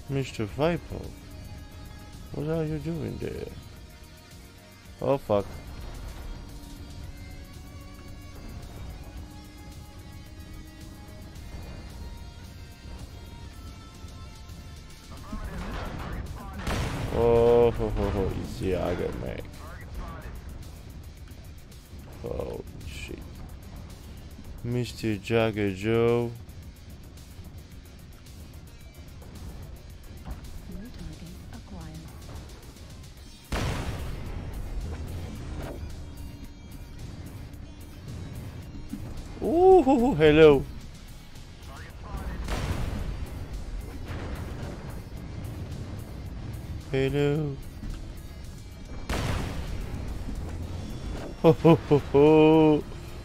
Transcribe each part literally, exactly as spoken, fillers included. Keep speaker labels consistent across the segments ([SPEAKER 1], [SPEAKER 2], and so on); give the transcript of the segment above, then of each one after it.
[SPEAKER 1] Mister Viper, what are you doing there? Oh fuck. Oh, ho, ho, ho. Easy, I got Meg. Oh shit. Mister Jagger Joe. Ooh, hello. Hello. Ho ho ho ho.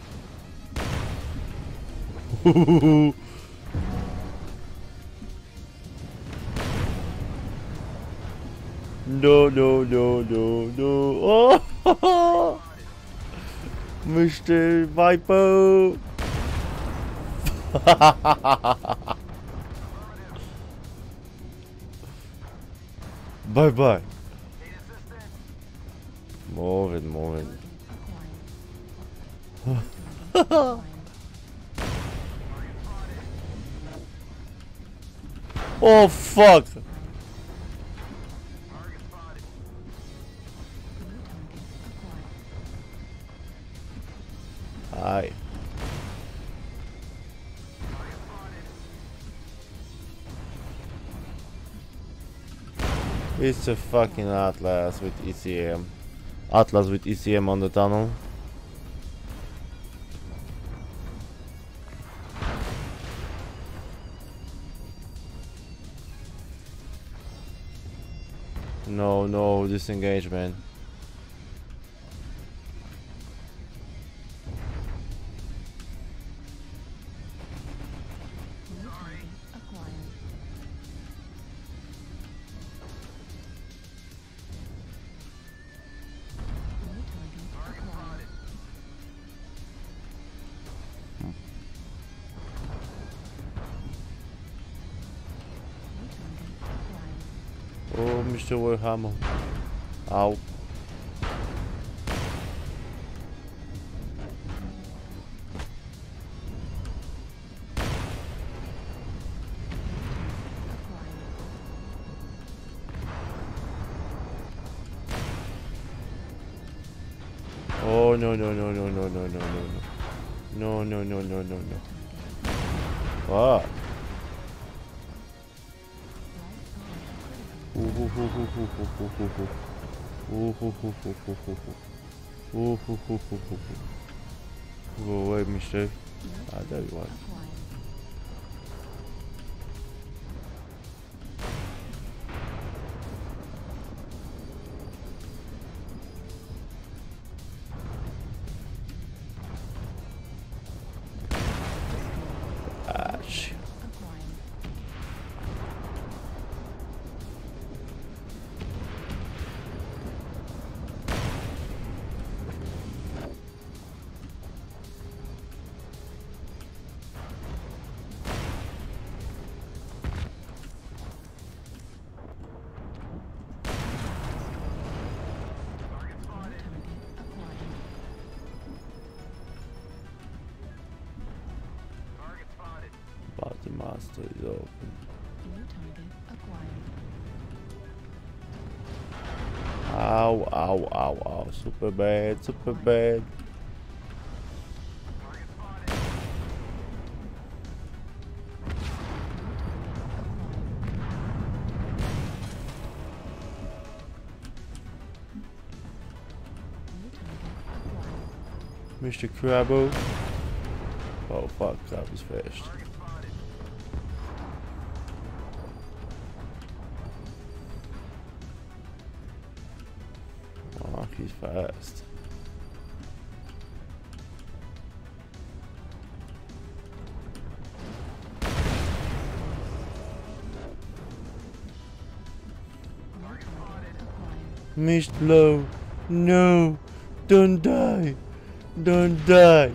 [SPEAKER 1] No, no, no, no, no. Oh, Mister Viper. Bye bye. Move it, move it. Oh fuck! Hi. It's a fucking Atlas with E C M. Atlas with E C M on the tunnel. No, no, disengagement. Oh, Mister Warhammer. Ow. Oh no no no no no no no no no no no no no no. Fuck. Ooh hoo hoo hoo hoo hoo hoo hoo hoo. Ooh hoo hoo hoo hoo hoo hoo. Ooh hoo hoo hoo hoo hoo. Go away, Mister. Ah, there you are. Ah, shit. But the master is open. Ow, ow, ow, ow. Super bad, super bad. Mister Crabbo. Oh fuck, Crab is fast. Oh, he's fast. Missed low. No. Don't die. Don't die.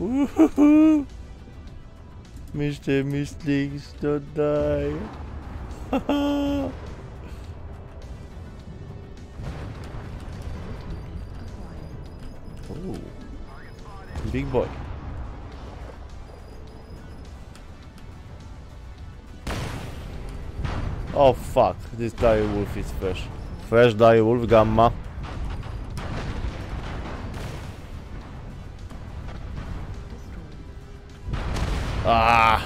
[SPEAKER 1] Woohoo! Mister Mistlings, don't die. Oh, big boy. Oh fuck, this dire wolf is fresh. Fresh dire wolf, gamma. Ah!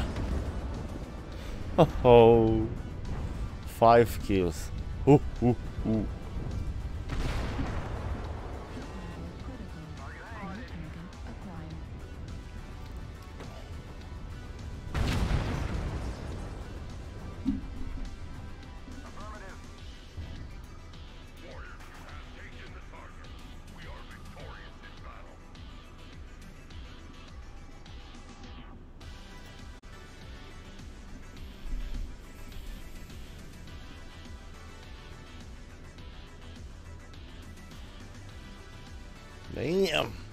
[SPEAKER 1] Oh, five kills. Ooh, ooh, ooh. Damn.